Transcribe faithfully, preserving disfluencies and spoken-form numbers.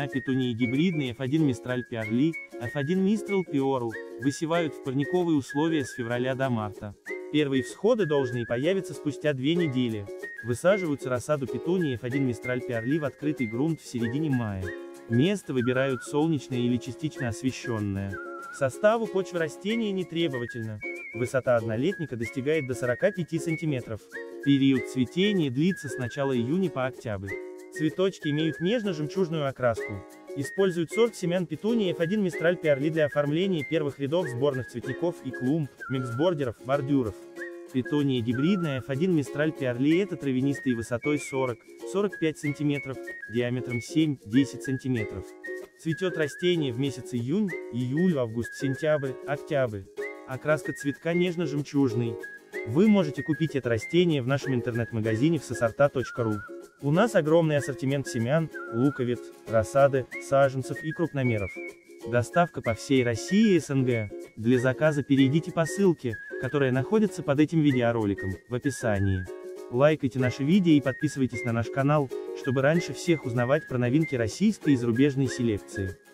семена петунии гибридные эф один Mistral Pearly, эф один Mistral Peoru, высевают в парниковые условия с февраля до марта. Первые всходы должны появиться спустя две недели. Высаживаются рассаду петунии эф один Mistral Pearly в открытый грунт в середине мая. Место выбирают солнечное или частично освещенное. К составу почвы растения не требовательно. Высота однолетника достигает до сорока пяти сантиметров. Период цветения длится с начала июня по октябрь. Цветочки имеют нежно-жемчужную окраску. Используют сорт семян петунии эф один Mistral Pearly для оформления первых рядов сборных цветников и клумб, миксбордеров, бордюров. Петуния гибридная эф один Mistral Pearly — это травянистые высотой сорок — сорок пять сантиметров, диаметром семь — десять сантиметров. Цветет растение в месяц июнь, июль, август, сентябрь, октябрь. Окраска цветка нежно-жемчужный. Вы можете купить это растение в нашем интернет-магазине в сосорта точка ру. У нас огромный ассортимент семян, луковиц, рассады, саженцев и крупномеров. Доставка по всей России и эс эн гэ. Для заказа перейдите по ссылке, которая находится под этим видеороликом, в описании. Лайкайте наши видео и подписывайтесь на наш канал, чтобы раньше всех узнавать про новинки российской и зарубежной селекции.